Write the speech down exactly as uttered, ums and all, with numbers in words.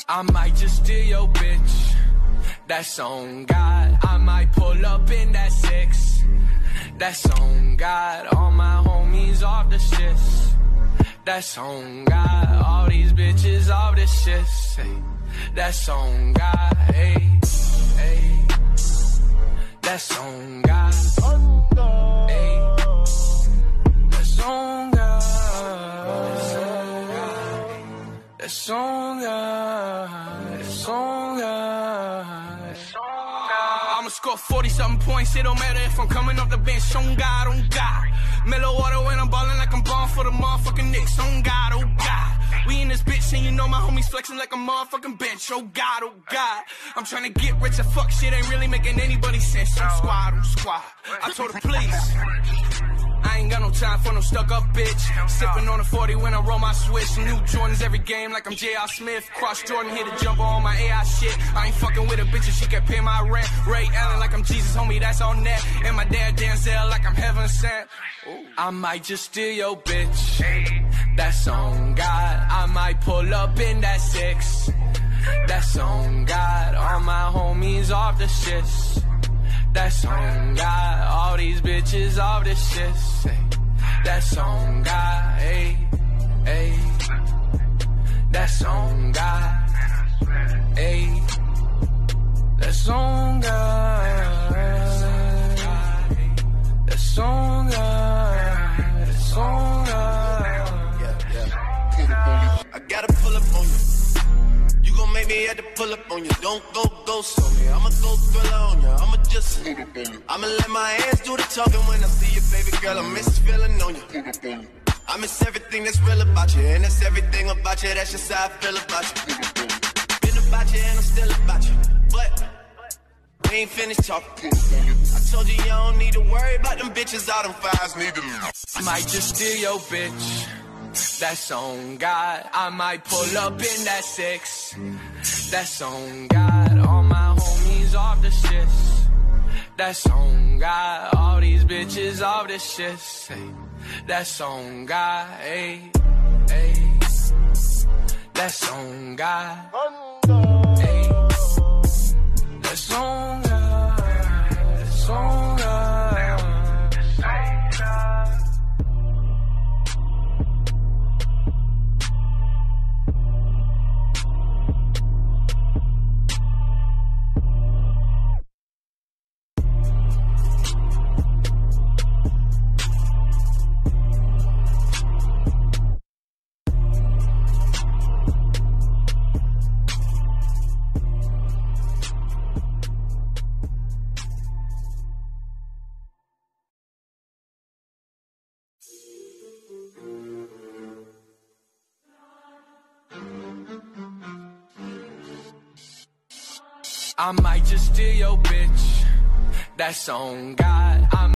I might just steal your bitch, that's on God. I might pull up in that six, that's on God. All my homies off the shits, that's on God. All these bitches off the shits, hey, that's on God. Hey, hey, that's on God. Hey, that's on God. That's on God. That's on God. I'ma score forty-something points. It don't matter if I'm coming off the bench. On God, on God. Mellow water when I'm ballin' like I'm ballin' for the motherfucking Knicks. On God, oh God. We in this bitch and you know my homies flexing like a motherfucking bench. Oh God, oh God. I'm trying to get rich and fuck shit ain't really making anybody sense. I'm squad, I'm squad. I told her please. I ain't got no time for no stuck-up bitch. Sippin' on a forty when I roll my switch. New Jordans every game like I'm J R. Smith. Cross Jordan, hit a jumper on my A I shit. I ain't fucking with a bitch and she can pay my rent. Ray Allen like I'm Jesus, homie, that's on net. And my dad Denzel like I'm heaven sent. Ooh. I might just steal your bitch, that's on God. I might pull up in that six, that's on God. All my homies off the shits, that's on God. All these bitches off the shits, hey, that's on God. Hey, hey, that's on God. Hey, that's on God. That's on God. That's on God. Yeah, yeah. I gotta pull up on you. You gon' make me have to pull up on you. Don't go ghost on me. I'ma go thriller on you. I'ma just I'ma let my hands do the talking when I see you, baby girl. I miss feeling on you. I miss everything that's real about you, and that's everything about you. That's just how I feel about you. Been about you and I'm still about you, but we ain't finished talking. I told you you don't need to worry about them bitches. All them fives need to. I might just steal your bitch, that's on God. I might pull up in that six, that's on God. All my homies off the shits, that's on God. All these bitches off the shits, hey, that's on God. Hey, hey, that's on God. Hey, that's on God. That's on God. I might just steal your bitch, that's on God. I